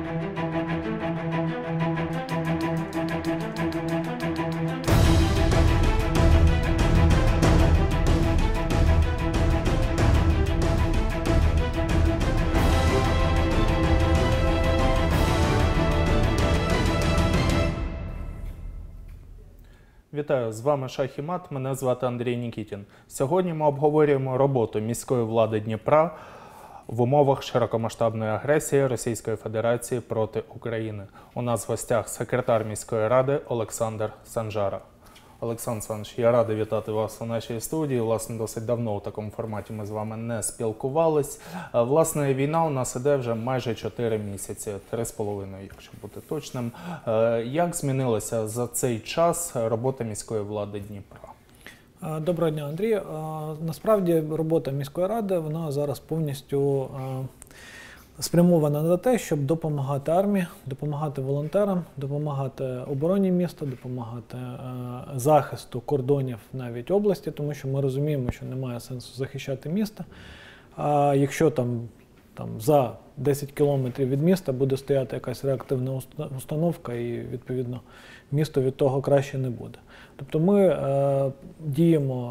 Вітаю, з вами Шах і Мат, мене звати Андрій Нікітін. Сьогодні ми обговорюємо роботу міської влади Дніпра в умовах широкомасштабної агресії Російської Федерації проти України. У нас в гостях секретар міської ради Олександр Санжара. Олександр Саныч, я радий вітати вас у нашій студії. Власне, досить давно у такому форматі ми з вами не спілкувались. Власне, війна у нас іде вже майже 4 місяці, 3,5, якщо бути точним. Як змінилася за цей час робота міської влади Дніпра? Доброго дня, Андрій. Насправді робота міської ради, вона зараз повністю спрямована на те, щоб допомагати армії, допомагати волонтерам, допомагати обороні міста, допомагати захисту кордонів навіть області, тому що ми розуміємо, що немає сенсу захищати місто. А якщо там за 10 кілометрів від міста буде стояти якась реактивна установка і, відповідно, місто від того краще не буде. Тобто ми діємо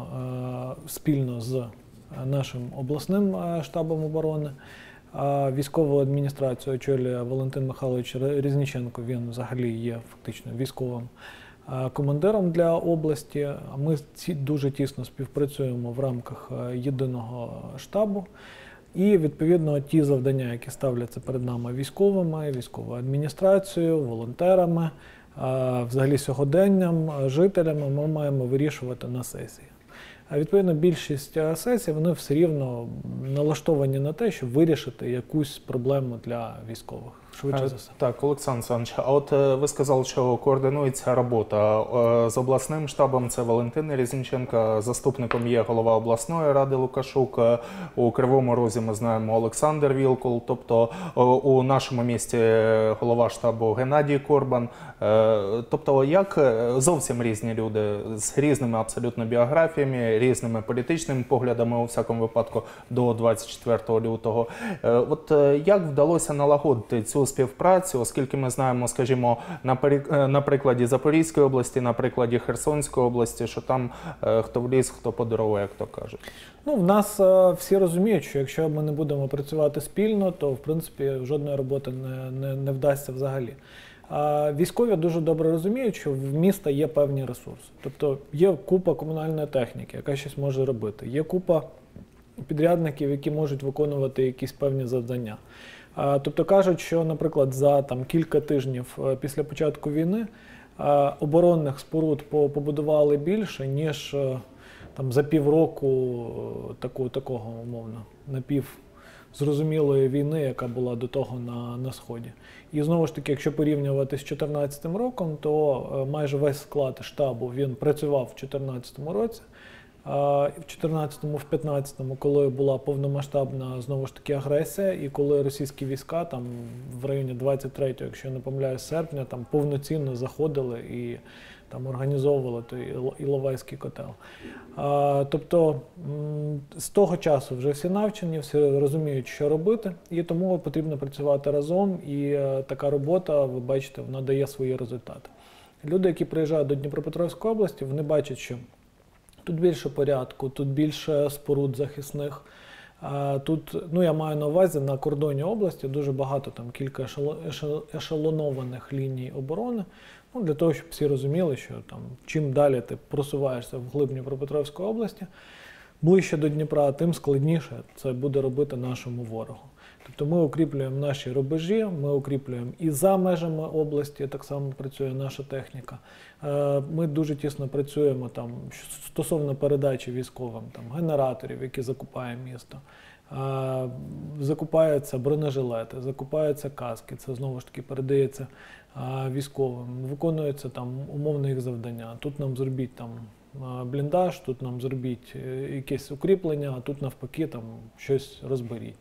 спільно з нашим обласним штабом оборони. Військову адміністрацію очолює Валентин Михайлович Різніченко, він взагалі є фактично військовим командиром для області. Ми дуже тісно співпрацюємо в рамках єдиного штабу. І, відповідно, ті завдання, які ставляться перед нами військовими, військовою адміністрацією, волонтерами, взагалі сьогоденням, жителями, ми маємо вирішувати на сесії. А відповідно, більшість сесій, вони все рівно налаштовані на те, щоб вирішити якусь проблему для військових. Швидше за все. Так, Олександр Саныч, а от ви сказали, що координується робота з обласним штабом, це Валентин Різніченко, заступником є голова обласної ради Лукашук, у Кривому Розі ми знаємо Олександр Вілкул, тобто у нашому місті голова штабу Геннадій Корбан. Тобто як зовсім різні люди з різними абсолютно біографіями, різними політичними поглядами, у всякому випадку, до 24 лютого. От як вдалося налагодити цю співпрацю, оскільки ми знаємо, скажімо, на прикладі Запорізької області, на прикладі Херсонської області, що там хто в ліс, хто по дорогу, як то кажуть. Ну, в нас всі розуміють, що якщо ми не будемо працювати спільно, то, в принципі, жодної роботи не вдасться взагалі. Військові дуже добре розуміють, що в міста є певні ресурси. Тобто є купа комунальної техніки, яка щось може робити. Є купа підрядників, які можуть виконувати якісь певні завдання. Тобто кажуть, що, наприклад, за кілька тижнів після початку війни оборонних споруд побудували більше, ніж за півроку такого, умовно, напівзрозумілої війни, яка була до того на Сході. І знову ж таки, якщо порівнювати з 2014 роком, то майже весь склад штабу, він працював в 2014 році. В 2014-му, в 2015-му, коли була повномасштабна, знову ж таки, агресія, і коли російські війська в районі 23-го, якщо я не помиляюсь, серпня, повноцінно заходили і організовували той Іловайський котел. Тобто з того часу вже всі навчені, всі розуміють, що робити, і тому потрібно працювати разом, і така робота, ви бачите, вона дає свої результати. Люди, які приїжджають до Дніпропетровської області, вони бачать, що тут більше порядку, тут більше споруд захисних. Тут, я маю на увазі, на кордоні області дуже багато, кілька ешелонованих ліній оборони, для того, щоб всі розуміли, що чим далі ти просуваєшся вглиб Дніпропетровської області, ближче до Дніпра, тим складніше це буде робити нашому ворогу. Тобто ми укріплюємо наші рубежі, ми укріплюємо і за межами області, так само працює наша техніка. Ми дуже тісно працюємо стосовно передачі військовим генераторів, які закупає місто. Закупаються бронежилети, закупаються каски, це знову ж таки передається військовим. Виконується умовне їх завдання. Тут нам зробіть бліндаж, тут нам зробіть якесь укріплення, а тут навпаки щось розберіть.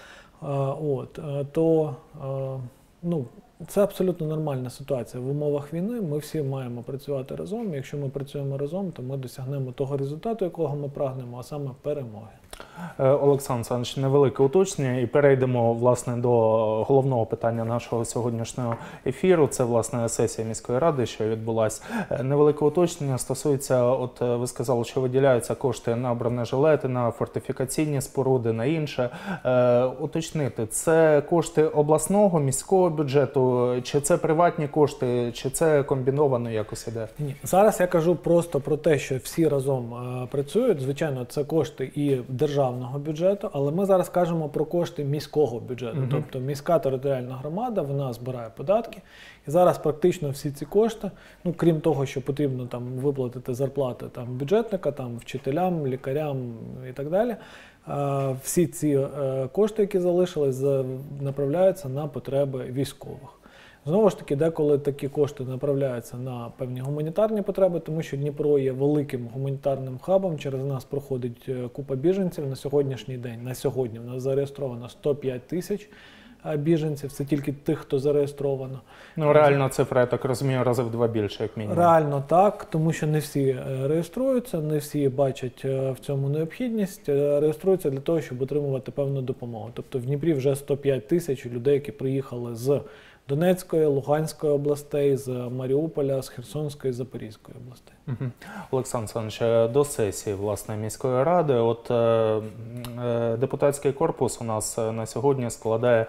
Це абсолютно нормальна ситуація. В умовах війни ми всі маємо працювати разом. Якщо ми працюємо разом, то ми досягнемо того результату, якого ми прагнемо, а саме перемоги. Олександр Олександрович, невелике уточнення і перейдемо власне до головного питання нашого сьогоднішнього ефіру. Це власне сесія міської ради, що відбулася. Невелике уточнення стосується, от ви сказали, що виділяються кошти на бронежилети, на фортифікаційні споруди, на інше. Уточнити, це кошти обласного, міського бюджету, чи це приватні кошти, чи це комбіновано якось іде? Ні, зараз я кажу просто про те, що всі разом працюють. Звичайно, це кошти і державного бюджету, але ми зараз кажемо про кошти міського бюджету. Тобто міська територіальна громада, вона збирає податки. І зараз практично всі ці кошти, ну крім того, що потрібно там виплатити зарплати там бюджетника, там вчителям, лікарям і так далі. Всі ці кошти, які залишились, направляються на потреби військових. Знову ж таки, деколи такі кошти направляються на певні гуманітарні потреби, тому що Дніпро є великим гуманітарним хабом, через нас проходить купа біженців. На сьогоднішній день, на сьогодні, в нас зареєстровано 105 тисяч біженців, це тільки тих, хто зареєстровано. Ну, реально цифра, я так розумію, рази в 2 більше, як мінімум. Реально так, тому що не всі реєструються, не всі бачать в цьому необхідність, реєструються для того, щоб отримувати певну допомогу. Тобто в Дніпрі вже 105 тисяч людей, які приїхали з Донецької, Луганської областей, з Маріуполя, з Херсонської, Запорізької областей. Олександр Олександрович, до сесії власне міської ради. От депутатський корпус у нас на сьогодні складає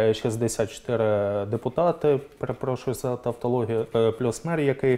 64 депутати. Перепрошую за тавтологію, плюс мер, який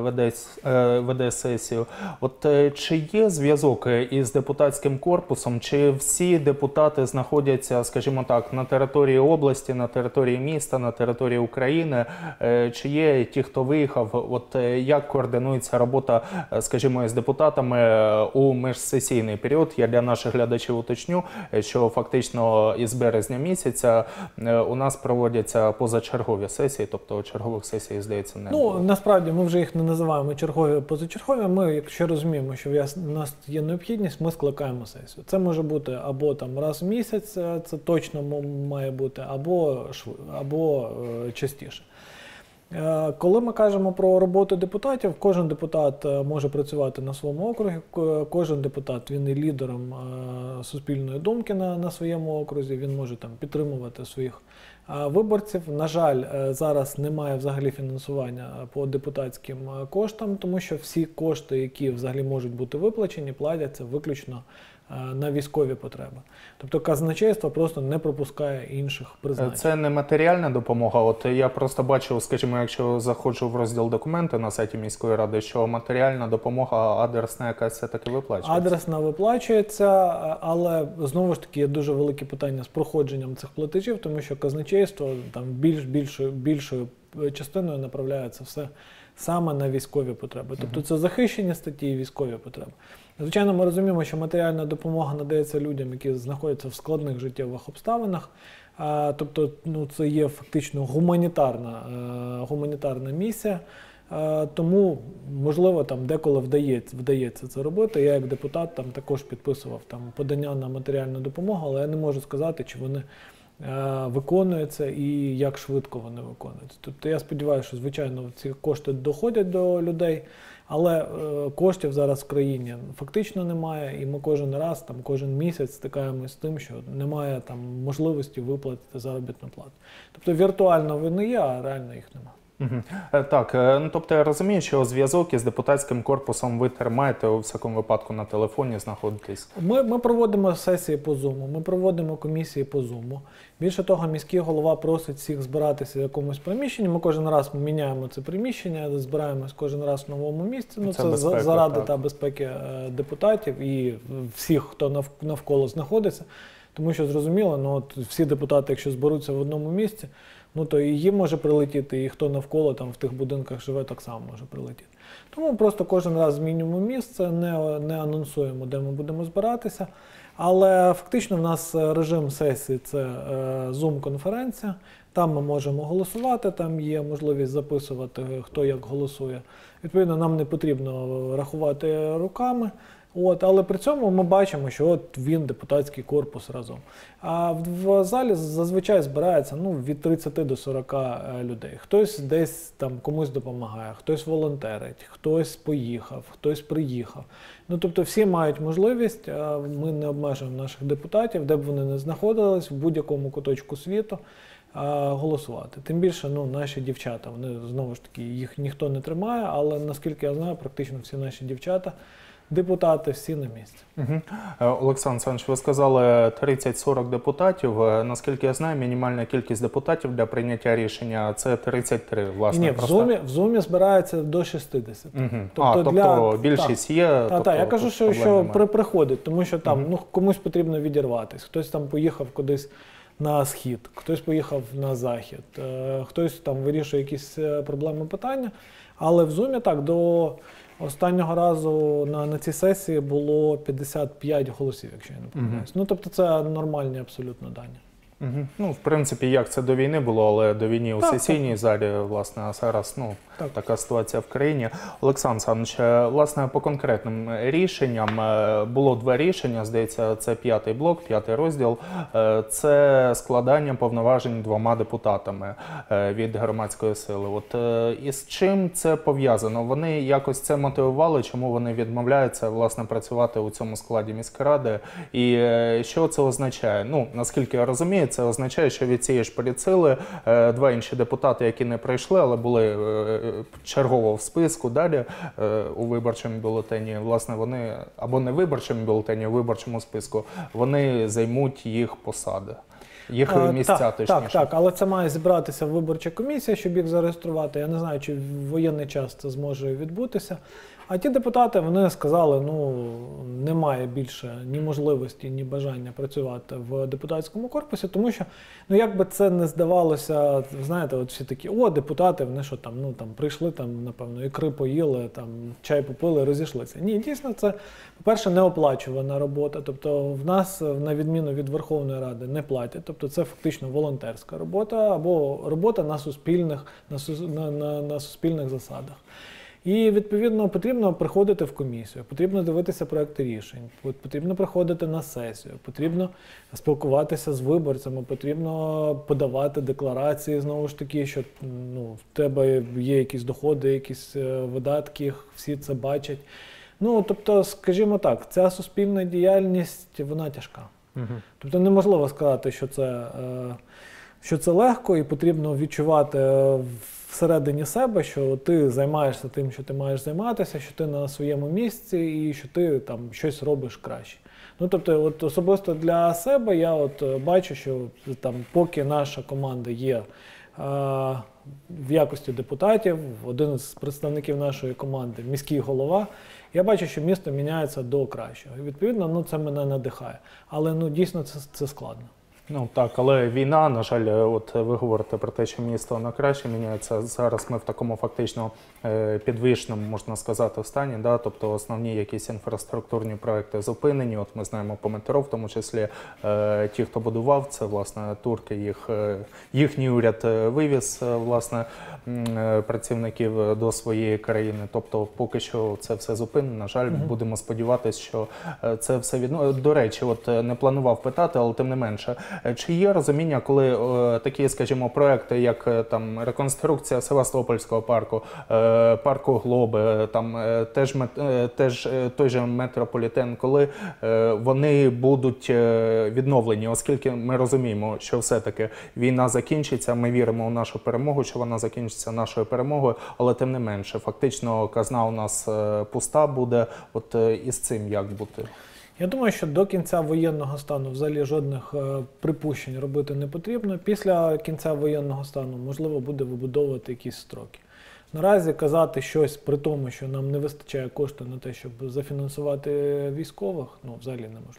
веде сесію. От чи є зв'язок із депутатським корпусом? Чи всі депутати знаходяться, скажімо так, на території області, на території міста, на території України? Чи є ті, хто виїхав? От як координується робота, скажімо, із депутатами у міжсесійний період? Я для наших глядачів уточню, що фактично із березня місяця у нас проводяться позачергові сесії, тобто чергових сесій, здається, не було. Насправді ми вже їх не називаємо чергові, позачергові. Ми, якщо розуміємо, що в нас є необхідність, ми скликаємо сесію. Це може бути або там раз в місяць, це точно має бути, або частіше. Коли ми кажемо про роботу депутатів, кожен депутат може працювати на своєму окрузі, кожен депутат, він є лідером суспільної думки на своєму окрузі, він може там підтримувати своїх виборців. На жаль, зараз немає взагалі фінансування по депутатським коштам, тому що всі кошти, які взагалі можуть бути виплачені, платяться виключно на військові потреби. Тобто казначейство просто не пропускає інших призначень. Це не матеріальна допомога. От я просто бачив, скажімо, якщо заходжу в розділ документи на сайті міської ради, що матеріальна допомога адресна якась все-таки виплачується. Адресна виплачується, але знову ж таки є дуже велике питання з проходженням цих платежів, тому що казначейство там більшою частиною направляється все саме на військові потреби. Тобто це захищені статті і військові потреби. Звичайно, ми розуміємо, що матеріальна допомога надається людям, які знаходяться в складних життєвих обставинах. Тобто це є фактично гуманітарна місія. Тому, можливо, там деколи вдається це робити. Я як депутат там також підписував там подання на матеріальну допомогу, але я не можу сказати, чи вони виконуються і як швидко вони виконуються. Тобто я сподіваюся, що, звичайно, ці кошти доходять до людей, але коштів зараз в країні фактично немає, і ми кожен місяць стикаємося з тим, що немає там можливості виплатити заробітну плату. Тобто віртуально вони є, а реально їх немає. Так, тобто я розумію, що зв'язок із депутатським корпусом ви тримаєте у всякому випадку на телефоні, знаходитесь? Ми проводимо сесії по Zoom, ми проводимо комісії по Zoom. Більше того, міський голова просить всіх збиратися в якомусь приміщенні. Ми кожен раз міняємо це приміщення, збираємось кожен раз в новому місці. Це безпека, заради та безпеки депутатів і всіх, хто навколо знаходиться. Тому що зрозуміло, всі депутати, якщо зберуться в одному місці, то і їм може прилетіти, і хто навколо там в тих будинках живе, так само може прилетіти. Тому просто кожен раз змінюємо місце, не анонсуємо, де ми будемо збиратися. Але фактично в нас режим сесії – це Zoom-конференція. Там ми можемо голосувати, там є можливість записувати, хто як голосує. Відповідно, нам не потрібно рахувати руками. Але при цьому ми бачимо, що от він, депутатський корпус разом. А в залі зазвичай збирається від 30 до 40 людей. Хтось десь там комусь допомагає, хтось волонтерить, хтось поїхав, хтось приїхав. Тобто всі мають можливість, ми не обмежуємо наших депутатів, де б вони не знаходились, в будь-якому куточку світу, голосувати. Тим більше, наші дівчата, вони знову ж таки, їх ніхто не тримає, але наскільки я знаю, практично всі наші дівчата, депутати, всі на місці. Олександр Олександрович, ви сказали 30-40 депутатів. Наскільки я знаю, мінімальна кількість депутатів для прийняття рішення – це 33, власне. Ні, в Зумі збирається до 60. Тобто більшість є? Так, я кажу, що приходить, тому що там комусь потрібно відірватися. Хтось там поїхав кудись на схід, хтось поїхав на захід, хтось там вирішує якісь проблеми, питання. Але в Зумі до останнього разу на цій сесії було 55 голосів, якщо я не помиляюсь. Тобто це нормальні абсолютно дані. В принципі, як це до війни було, але до війни у сесійній залі, власне, а зараз така ситуація в країні. Олександр Олександрович, власне, по конкретним рішенням, було два рішення, здається, це 5-й блок, 5-й розділ, це складання повноважень 2 депутатами від громадської сили. Із чим це пов'язано? Вони якось це мотивували, чому вони відмовляються, власне, працювати у цьому складі міськради, і що це означає? Наскільки я розумію, це означає, що від цієї ж політсили 2 інші депутати, які не пройшли, але були чергово в списку далі у виборчому бюлетені, власне, вони, або не в виборчому бюлетені, а в виборчому списку, вони займуть їх посади. Їх місця, точніше. Так, але це має зібратися виборча комісія, щоб їх зареєструвати. Я не знаю, чи в воєнний час це зможе відбутися. А ті депутати, вони сказали, немає більше ні можливості, ні бажання працювати в депутатському корпусі, тому що, як би це не здавалося, знаєте, всі такі, депутати, вони що там, прийшли, напевно, ікри поїли, чай попили, розійшлися. Ні, дійсно, це, по-перше, неоплачувана робота, тобто в нас, на відміну від Верховної Ради, не платять, тобто це фактично волонтерська робота або робота на суспільних засадах. І, відповідно, потрібно приходити в комісію, потрібно дивитися проекти рішень, потрібно приходити на сесію, потрібно спілкуватися з виборцями, потрібно подавати декларації, знову ж таки, що в тебе є якісь доходи, якісь видатки, всі це бачать. Тобто, скажімо так, ця суспільна діяльність, вона тяжка. Тобто неможливо сказати, що це легко і потрібно відчувати всередині себе, що ти займаєшся тим, що ти маєш займатися, що ти на своєму місці і що ти щось робиш краще. Тобто, особисто для себе я бачу, що поки наша команда є в якості депутатів, один з представників нашої команди, міський голова, я бачу, що місто міняється до кращого. І, відповідно, це мене надихає. Але, дійсно, це складно. Так, але війна, на жаль, ви говорите про те, що місто на краще міняється. Зараз ми в такому фактично підвищеному, можна сказати, стані, тобто основні якісь інфраструктурні проекти зупинені. Ми знаємо по метро, в тому числі ті, хто будував, це, власне, турки, їхній уряд вивіз, власне, працівників до своєї країни. Тобто поки що це все зупинено. На жаль, будемо сподіватися, що це все відновиться. До речі, не планував питати, але тим не менше, чи є розуміння, коли такі, скажімо, проекти, як реконструкція Севастопольського парку, парку Глоби, теж той же метрополітен, коли вони будуть відновлені, оскільки ми розуміємо, що все-таки війна закінчиться, ми віримо у нашу перемогу, що вона закінчиться нашою перемогою, але тим не менше, фактично казна у нас пуста буде, із цим як бути? Я думаю, що до кінця воєнного стану взагалі жодних припущень робити не потрібно. Після кінця воєнного стану можливо буде вибудовувати якісь строки. Наразі казати щось при тому, що нам не вистачає коштів на те, щоб зафінансувати військових, взагалі неможливо.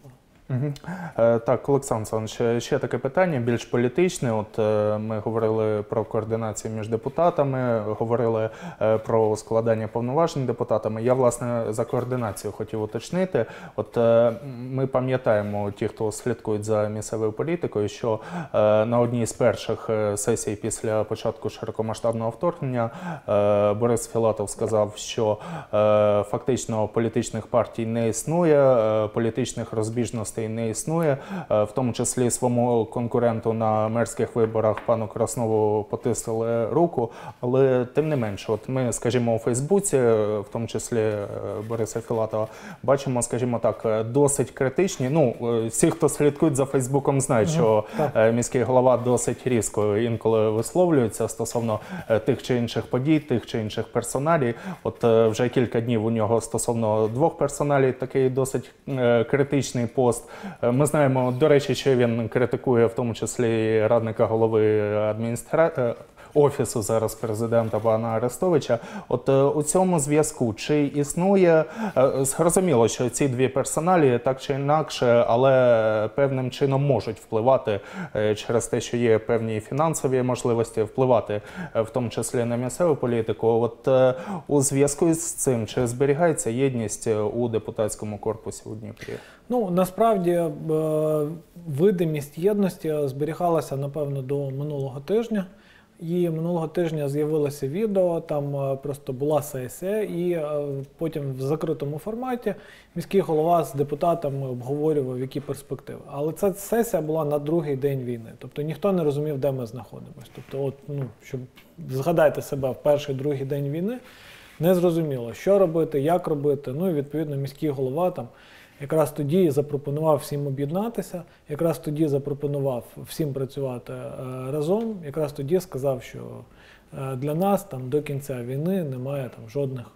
Так, Олександр Олександрович, ще таке питання, більш політичне. От ми говорили про координацію між депутатами, говорили про складання повноважень депутатами. Я, власне, за координацію хотів уточнити. От ми пам'ятаємо, ті, хто слідкують за місцевою політикою, що на одній з перших сесій після початку широкомасштабного вторгнення Борис Філатов сказав, що фактично політичних партій не існує, політичних розбіжностей не існує, в тому числі своєму конкуренту на мерських виборах пану Краснову потиснули руку, але тим не менше, от ми, скажімо, у Фейсбуці, в тому числі Бориса Філатова, бачимо, скажімо так, досить критичні, ну, всі, хто слідкують за Фейсбуком, знають, що міський голова досить різко інколи висловлюється стосовно тих чи інших подій, тих чи інших персоналій. От вже кілька днів у нього стосовно двох персоналій такий досить критичний пост. Ми знаємо, до речі, що він критикує в тому числі радника голови Офісу зараз президента пана Арестовича. От у цьому зв'язку чи існує, зрозуміло, що ці дві персоналі так чи інакше, але певним чином можуть впливати через те, що є певні фінансові можливості, впливати в тому числі на місцеву політику. От у зв'язку з цим, чи зберігається єдність у депутатському корпусі у Дніпрі? Ну, насправді, видимість єдності зберігалася, напевно, до минулого тижня. І минулого тижня з'явилося відео, там просто була сесія, і потім в закритому форматі міський голова з депутатами обговорював, які перспективи. Але ця сесія була на другий день війни, тобто ніхто не розумів, де ми знаходимося. Тобто, от, ну, щоб згадайте себе в перший, другий день війни, не зрозуміло, що робити, як робити. Ну і відповідно міський голова там якраз тоді запропонував всім об'єднатися, якраз тоді запропонував всім працювати разом, якраз тоді сказав, що для нас там до кінця війни немає там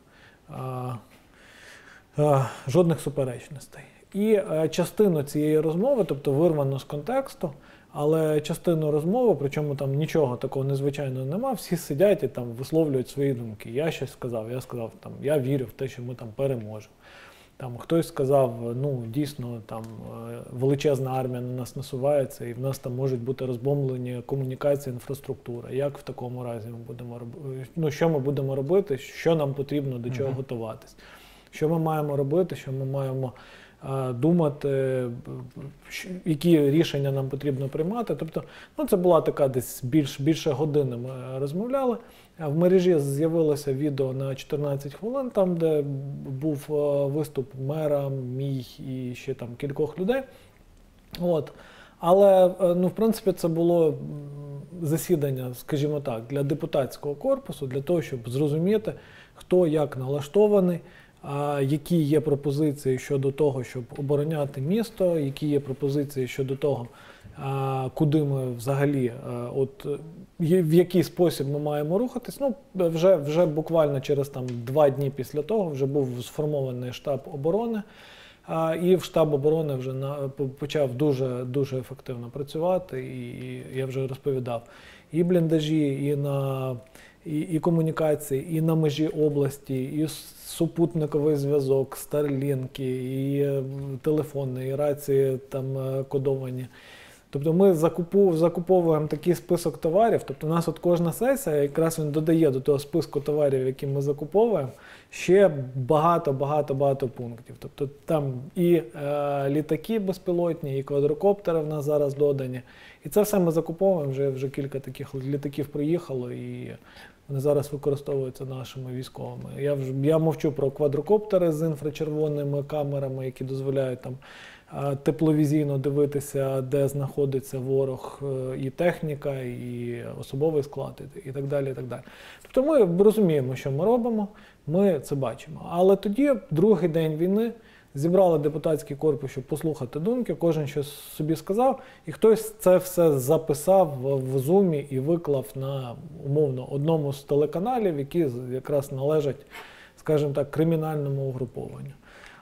жодних суперечностей. І частину цієї розмови, тобто вирвано з контексту, але частину розмови, причому там нічого такого незвичайного нема, всі сидять і там висловлюють свої думки. Я щось сказав, там, я вірю в те, що ми там переможемо. Там хтось сказав, ну дійсно там величезна армія на нас насувається, і в нас там можуть бути розбомблені комунікації, інфраструктура. Як в такому разі ми будемо робити? Ну, що ми будемо робити, що нам потрібно до чого готуватись? Що ми маємо робити, що ми маємо думати, які рішення нам потрібно приймати. Тобто, ну, це була така десь більше години ми розмовляли. В мережі з'явилося відео на 14 хвилин, там, де був виступ мера, мій і ще там кількох людей. От. Але, ну, в принципі, це було засідання, скажімо так, для депутатського корпусу, для того, щоб зрозуміти, хто як налаштований, які є пропозиції щодо того, щоб обороняти місто, які є пропозиції щодо того, куди ми взагалі, от, в який спосіб ми маємо рухатись. Ну, вже буквально через там 2 дні після того вже був сформований штаб оборони, і в штаб оборони вже почав дуже ефективно працювати, і я вже розповідав, і бліндажі, і комунікації, і на межі області, і супутниковий зв'язок, старлінки, і телефони, і рації там кодовані. Тобто ми закуповуємо такий список товарів, тобто у нас от кожна сесія, якраз він додає до того списку товарів, які ми закуповуємо, ще багато пунктів. Тобто там і літаки безпілотні, і квадрокоптери в нас зараз додані. І це все ми закуповуємо, вже кілька таких літаків приїхало, і вони зараз використовуються нашими військовими. Я мовчу про квадрокоптери з інфрачервоними камерами, які дозволяють там тепловізійно дивитися, де знаходиться ворог, і техніка, і особовий склад, і так далі, і так далі. Тобто ми розуміємо, що ми робимо, ми це бачимо. Але тоді, другий день війни, зібрали депутатський корпус, щоб послухати думки, кожен щось собі сказав, і хтось це все записав в Зумі і виклав на, умовно, одному з телеканалів, які якраз належать, скажімо так, кримінальному угрупованню.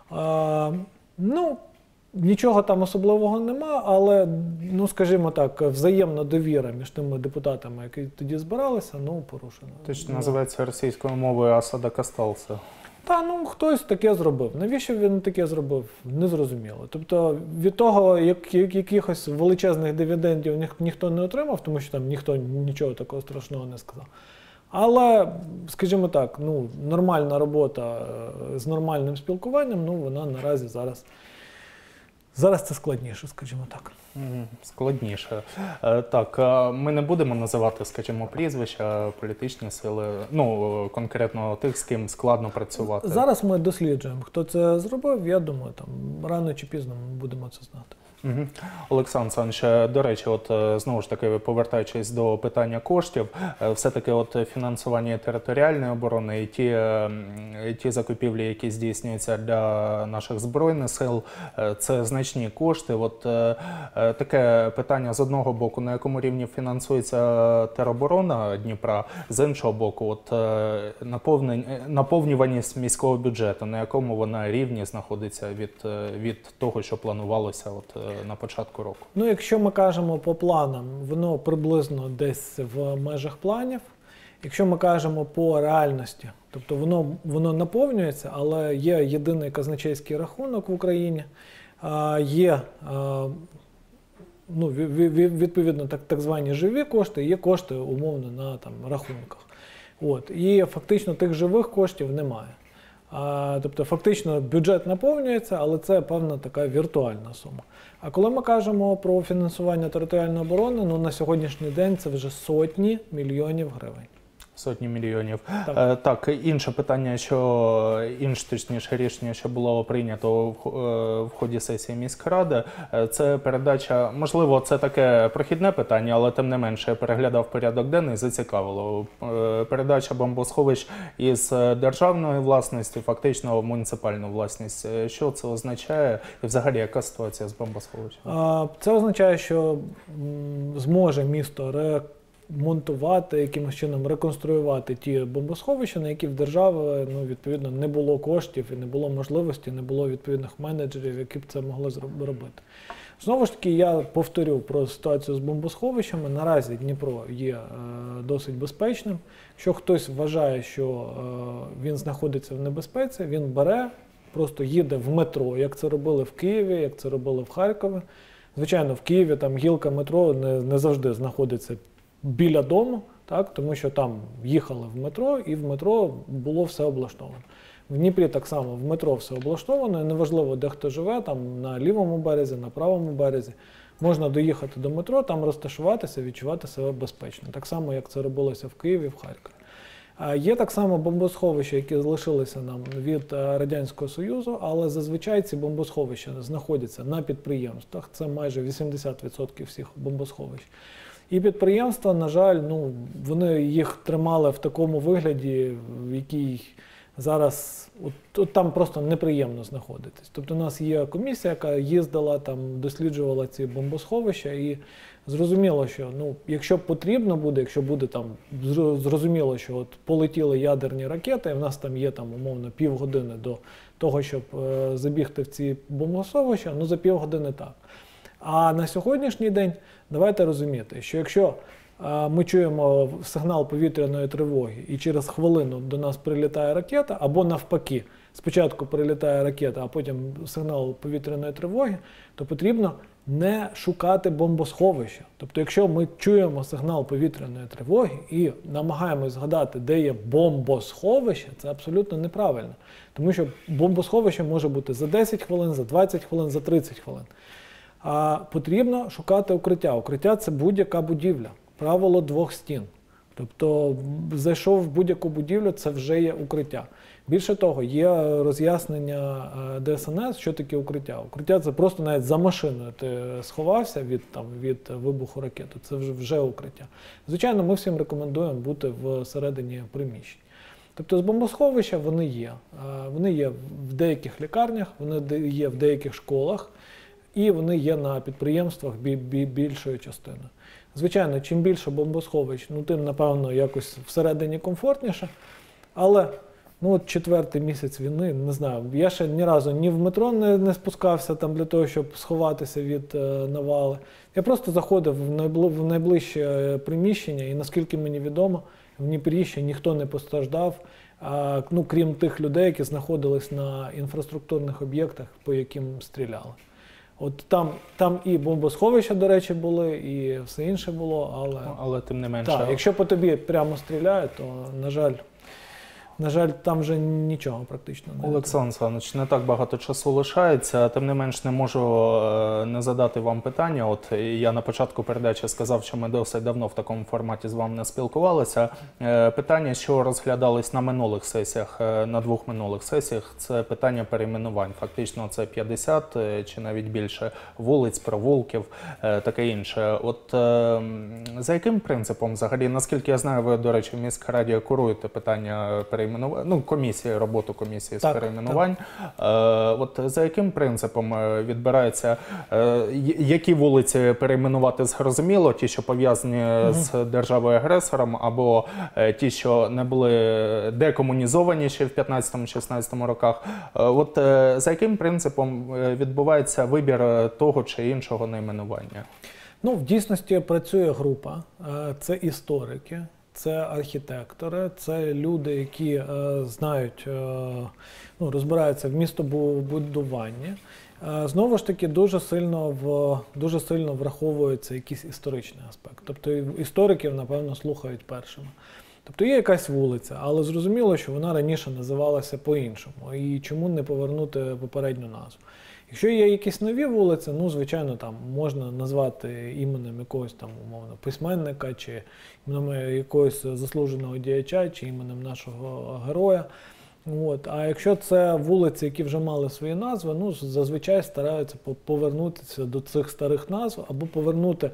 Ну, нічого там особливого нема, але, ну, скажімо так, взаємна довіра між тими депутатами, які тоді збиралися, ну, порушена. Те, що називається російською мовою «осадок остався». Та, ну, хтось таке зробив. Навіщо він таке зробив? Незрозуміло. Тобто від того, якихось величезних дивідендів ніхто не отримав, тому що там ніхто нічого такого страшного не сказав. Але, скажімо так, ну, нормальна робота з нормальним спілкуванням, ну, вона наразі зараз це складніше, скажімо так. Складніше. Так, ми не будемо називати, скажімо, прізвища, політичні сили, ну, конкретно тих, з ким складно працювати. Зараз ми досліджуємо, хто це зробив, я думаю, там, рано чи пізно ми будемо це знати. Олександр Олександрович, до речі, от знову ж таки, повертаючись до питання коштів, все-таки от фінансування територіальної оборони і ті закупівлі, які здійснюються для наших Збройних сил, це значні кошти. От таке питання з одного боку, на якому рівні фінансується тероборона Дніпра, з іншого боку, от наповнюваність міського бюджету, на якому вона рівні знаходиться від того, що планувалося от на початку року? Ну, якщо ми кажемо по планам, воно приблизно десь в межах планів. Якщо ми кажемо по реальності, тобто воно наповнюється, але є єдиний казначейський рахунок в Україні, є ну, відповідно так звані живі кошти, є кошти умовно на там, рахунках. От. І фактично тих живих коштів немає. Тобто фактично бюджет наповнюється, але це певна така віртуальна сума. А коли ми кажемо про фінансування територіальної оборони, ну на сьогоднішній день це вже сотні мільйонів гривень. Сотні мільйонів. Так. Так, інше питання, точніше рішення, що було прийнято в ході сесії міськради, це передача, можливо, це таке прохідне питання, але тим не менше, я переглядав порядок денний, зацікавило. Передача бомбосховищ із державної власності, фактично в муніципальну власність. Що це означає і взагалі яка ситуація з бомбосховищами? Це означає, що зможе місто монтувати, якимось чином реконструювати ті бомбосховища, на які в держави, ну, відповідно, не було коштів і не було можливості, не було відповідних менеджерів, які б це могли робити. Знову ж таки, я повторю про ситуацію з бомбосховищами. Наразі Дніпро є досить безпечним. Якщо хтось вважає, що він знаходиться в небезпеці, він бере, просто їде в метро, як це робили в Києві, як це робили в Харкові. Звичайно, в Києві там гілка метро не завжди знаходиться біля дому, так, тому що там їхали в метро, і в метро було все облаштовано. В Дніпрі так само в метро все облаштовано, і неважливо, де хто живе, там на лівому березі, на правому березі. Можна доїхати до метро, там розташуватися, відчувати себе безпечно. Так само, як це робилося в Києві, в Харкові. Є так само бомбосховища, які залишилися нам від Радянського Союзу, але зазвичай ці бомбосховища знаходяться на підприємствах. Це майже 80% всіх бомбосховищ. І підприємства, на жаль, ну, вони їх тримали в такому вигляді, в який зараз от там просто неприємно знаходитись. Тобто у нас є комісія, яка їздила, там, досліджувала ці бомбосховища, і зрозуміло, що ну, якщо потрібно буде, якщо буде там зрозуміло, що от полетіли ядерні ракети, і в нас там є там, умовно півгодини до того, щоб забігти в ці бомбосховища, ну за півгодини так. А на сьогоднішній день давайте розуміти, що якщо ми чуємо сигнал повітряної тривоги і через хвилину до нас прилітає ракета, або навпаки, спочатку прилітає ракета, а потім сигнал повітряної тривоги, то потрібно не шукати бомбосховища. Тобто, якщо ми чуємо сигнал повітряної тривоги і намагаємось згадати, де є бомбосховище, це абсолютно неправильно. Тому що бомбосховище може бути за 10 хвилин, за 20 хвилин, за 30 хвилин. А потрібно шукати укриття. Укриття – це будь-яка будівля. Правило двох стін. Тобто, зайшов в будь-яку будівлю, це вже є укриття. Більше того, є роз'яснення ДСНС, що таке укриття. Укриття – це просто навіть за машиною ти сховався від вибуху ракети. Це вже укриття. Звичайно, ми всім рекомендуємо бути всередині приміщень. Тобто, з бомбосховища вони є. Вони є в деяких лікарнях, вони є в деяких школах. І вони є на підприємствах більшою частиною. Звичайно, чим більше бомбосховищ, ну тим, напевно, якось всередині комфортніше. Але Ну от 4-й місяць війни, не знаю, я ще ні разу ні в метро не спускався там для того, щоб сховатися від навали. Я просто заходив в найближче приміщення, і наскільки мені відомо, в Дніпрі ще ніхто не постраждав, ну, крім тих людей, які знаходились на інфраструктурних об'єктах, по яким стріляли. От там і бомбосховища, до речі, були, і все інше було, але тим не менше. Так, якщо по тобі прямо стріляють, то, на жаль, там вже нічого практично не. Олександр Олександрович, не так багато часу лишається, тим не менш не можу не задати вам питання. От я на початку передачі сказав, що ми досить давно в такому форматі з вами не спілкувалися. Питання, що розглядались на минулих сесіях, на 2 минулих сесіях, це питання перейменувань. Фактично це 50 чи навіть більше вулиць, провулків, таке інше. От за яким принципом взагалі, наскільки я знаю, ви, до речі, в міській раді куруєте питання перейменувань, ну, роботу комісії з перейменувань. От за яким принципом відбирається, які вулиці перейменувати зрозуміло, ті, що пов'язані з державою-агресором, або ті, що не були декомунізовані ще в 15-16 роках. От за яким принципом відбувається вибір того чи іншого найменування? Ну, в дійсності працює група, це історики. Це архітектори, це люди, які знають, ну, розбираються в містобудуванні. Знову ж таки, дуже сильно враховується якийсь історичний аспект. Тобто істориків, напевно, слухають першими. Тобто є якась вулиця, але зрозуміло, що вона раніше називалася по-іншому. І чому не повернути попередню назву? Якщо є якісь нові вулиці, ну, звичайно, там можна назвати іменем якогось там, умовно, письменника, чи іменем якогось заслуженого діяча, чи іменем нашого героя. От. А якщо це вулиці, які вже мали свої назви, ну, зазвичай стараються повернутися до цих старих назв, або повернути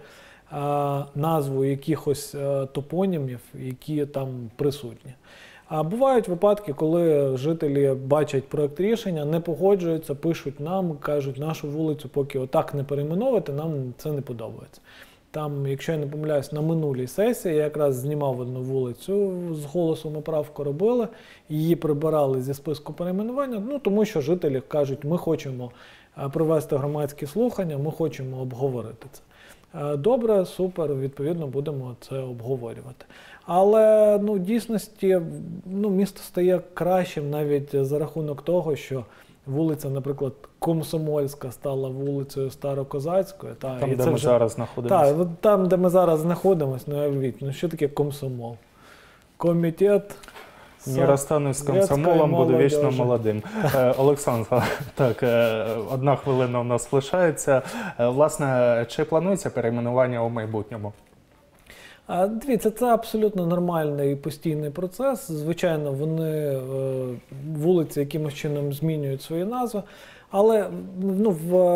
назву якихось топонімів, які там присутні. А бувають випадки, коли жителі бачать проект рішення, не погоджуються, пишуть нам, кажуть, нашу вулицю поки отак не перейменовувати, нам це не подобається. Там, якщо я не помиляюсь, на минулій сесії я якраз знімав одну вулицю, з голосу ми правку робили, її прибирали зі списку перейменування, ну, тому що жителі кажуть, ми хочемо провести громадські слухання, ми хочемо обговорити це. Добре, супер, відповідно, будемо це обговорювати. Але, ну, в дійсності, ну, місто стає кращим навіть за рахунок того, що вулиця, наприклад, Комсомольська стала вулицею Старокозацькою. Там, де ми зараз знаходимося. Так, там, де ми зараз знаходимося, ну, уявіть, ну, що таке комсомол? Комітет... Не розстанусь з комсомолом, буду вічно молодим. Олександр, так, 1 хвилина у нас лишається. Власне, чи планується перейменування у майбутньому? Дивіться, це абсолютно нормальний і постійний процес. Звичайно, вулиці якимось чином змінюють свої назви, але, ну,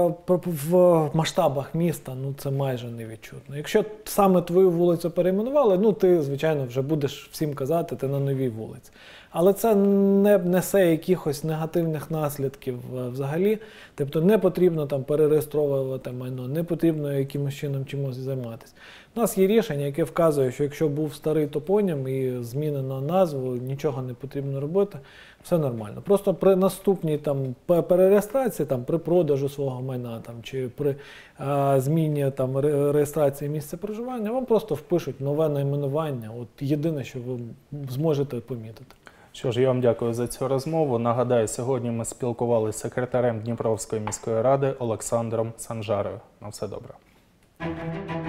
в масштабах міста, ну, це майже невідчутно. Якщо саме твою вулицю перейменували, ну, ти, звичайно, вже будеш всім казати, ти на новій вулиці. Але це не несе якихось негативних наслідків взагалі. Тобто не потрібно там перереєстровувати майно, не потрібно якимось чином чимось займатися. У нас є рішення, яке вказує, що якщо був старий топонім і змінена назву, нічого не потрібно робити, все нормально. Просто при наступній там перереєстрації, там, при продажу свого майна там, чи при зміні там, реєстрації місця проживання, вам просто впишуть нове найменування. От єдине, що ви зможете помітити. Що ж, я вам дякую за цю розмову. Нагадаю, сьогодні ми спілкувалися з секретарем Дніпровської міської ради Олександром Санжарою. На все добре.